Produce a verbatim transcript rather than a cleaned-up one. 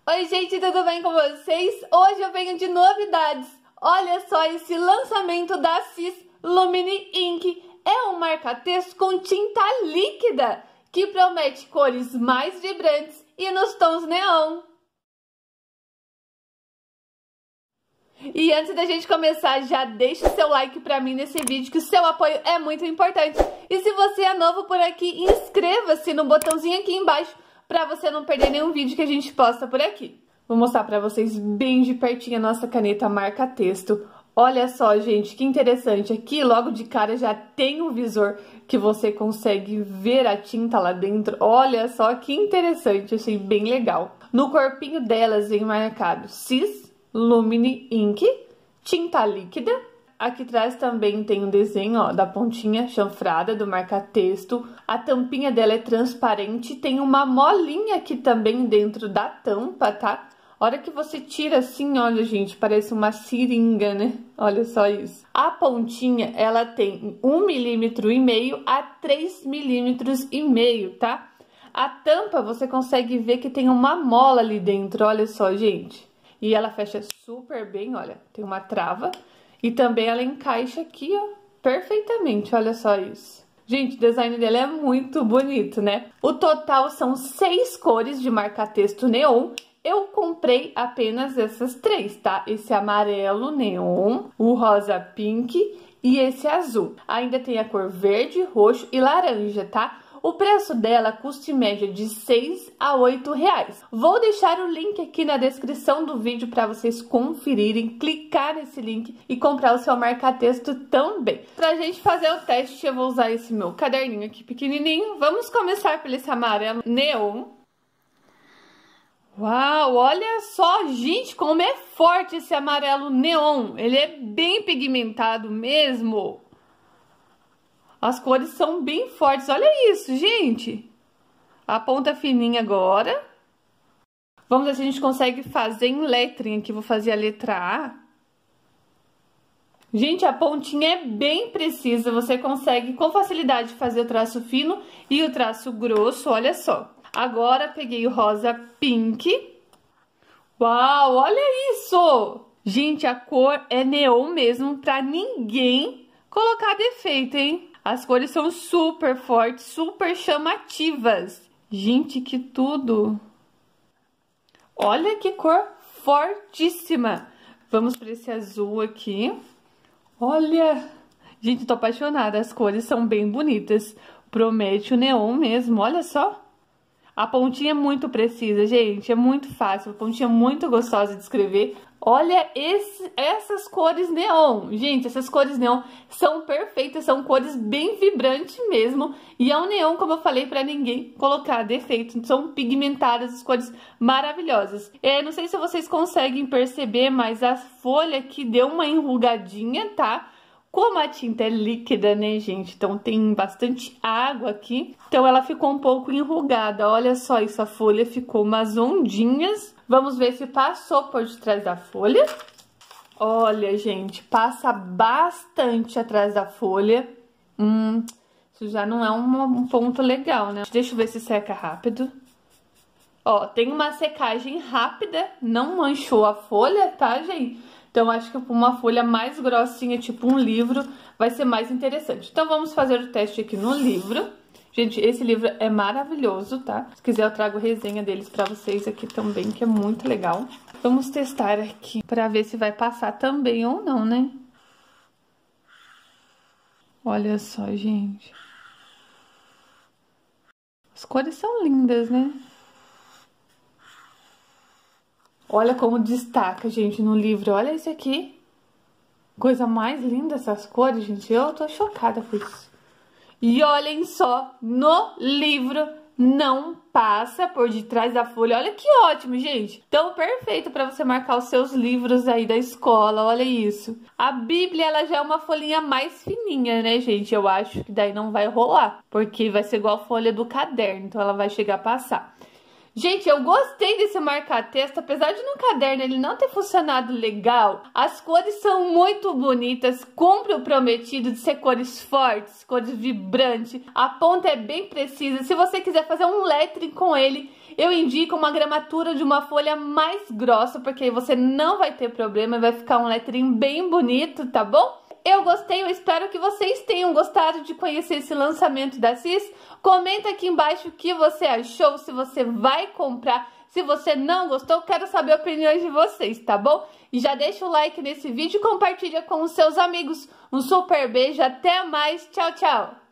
Oi gente, tudo bem com vocês? Hoje eu venho de novidades. Olha só esse lançamento da Cis Lumine Ink. É um marca-texto com tinta líquida que promete cores mais vibrantes e nos tons neon. E antes da gente começar, já deixa o seu like pra mim nesse vídeo, que o seu apoio é muito importante. E se você é novo por aqui, inscreva-se no botãozinho aqui embaixo pra você não perder nenhum vídeo que a gente posta por aqui. Vou mostrar pra vocês bem de pertinho a nossa caneta marca-texto. Olha só, gente, que interessante. Aqui, logo de cara, já tem um visor que você consegue ver a tinta lá dentro. Olha só que interessante, achei bem legal. No corpinho delas vem marcado Cis Lumine Ink, tinta líquida. Aqui atrás também tem um desenho, ó, da pontinha chanfrada do marca-texto. A tampinha dela é transparente, tem uma molinha aqui também dentro da tampa, tá? A hora que você tira assim, olha, gente, parece uma seringa, né? Olha só isso. A pontinha, ela tem um milímetro e meio a três milímetros e meio, tá? A tampa, você consegue ver que tem uma mola ali dentro, olha só, gente. E ela fecha super bem, olha, tem uma trava. E também ela encaixa aqui, ó, perfeitamente, olha só isso. Gente, o design dela é muito bonito, né? O total são seis cores de marca-texto neon. Eu comprei apenas essas três, tá? Esse amarelo neon, o rosa pink e esse azul. Ainda tem a cor verde, roxo e laranja, tá? O preço dela custa em média de seis a oito reais. Vou deixar o link aqui na descrição do vídeo para vocês conferirem, clicar nesse link e comprar o seu marca-texto também. Pra gente fazer o teste, eu vou usar esse meu caderninho aqui pequenininho. Vamos começar por esse amarelo neon. Uau, olha só, gente, como é forte esse amarelo neon. Ele é bem pigmentado mesmo. As cores são bem fortes, olha isso, gente. A ponta fininha agora. Vamos ver se a gente consegue fazer em lettering aqui. Vou fazer a letra A. Gente, a pontinha é bem precisa. Você consegue com facilidade fazer o traço fino e o traço grosso, olha só. Agora peguei o rosa pink. Uau, olha isso! Gente, a cor é neon mesmo, pra ninguém colocar defeito, hein? As cores são super fortes, super chamativas. Gente, que tudo! Olha que cor fortíssima! Vamos para esse azul aqui. Olha! Gente, tô apaixonada. As cores são bem bonitas. Promete o neon mesmo, olha só. A pontinha é muito precisa, gente. É muito fácil. A pontinha é muito gostosa de escrever. Olha esse, essas cores neon. Gente, essas cores neon são perfeitas. São cores bem vibrantes mesmo. E é um neon, como eu falei, pra ninguém colocar defeito. São pigmentadas, as cores maravilhosas. É, não sei se vocês conseguem perceber, mas a folha aqui deu uma enrugadinha, tá? Como a tinta é líquida, né, gente? Então tem bastante água aqui. Então ela ficou um pouco enrugada. Olha só isso, a folha ficou umas ondinhas. Vamos ver se passou por detrás da folha. Olha, gente, passa bastante atrás da folha. Hum, isso já não é um, um ponto legal, né? Deixa eu ver se seca rápido. Ó, tem uma secagem rápida, não manchou a folha, tá, gente? Então, acho que uma folha mais grossinha, tipo um livro, vai ser mais interessante. Então, vamos fazer o teste aqui no livro. Gente, esse livro é maravilhoso, tá? Se quiser, eu trago resenha deles pra vocês aqui também, que é muito legal. Vamos testar aqui pra ver se vai passar também ou não, né? Olha só, gente. As cores são lindas, né? Olha como destaca, gente, no livro. Olha isso aqui. Coisa mais linda essas cores, gente. Eu tô chocada com isso. E olhem só, no livro não passa por detrás da folha. Olha que ótimo, gente. Então, perfeito para você marcar os seus livros aí da escola. Olha isso. A Bíblia, ela já é uma folhinha mais fininha, né, gente? Eu acho que daí não vai rolar, porque vai ser igual a folha do caderno. Então, ela vai chegar a passar. Gente, eu gostei desse marca-texto, apesar de no caderno ele não ter funcionado legal, as cores são muito bonitas, cumpre o prometido de ser cores fortes, cores vibrantes, a ponta é bem precisa. Se você quiser fazer um lettering com ele, eu indico uma gramatura de uma folha mais grossa, porque aí você não vai ter problema, vai ficar um letrinho bem bonito, tá bom? Eu gostei, eu espero que vocês tenham gostado de conhecer esse lançamento da Cis. Comenta aqui embaixo o que você achou, se você vai comprar, se você não gostou, quero saber a opinião de vocês, tá bom? E já deixa o like nesse vídeo e compartilha com os seus amigos. Um super beijo, até mais, tchau, tchau!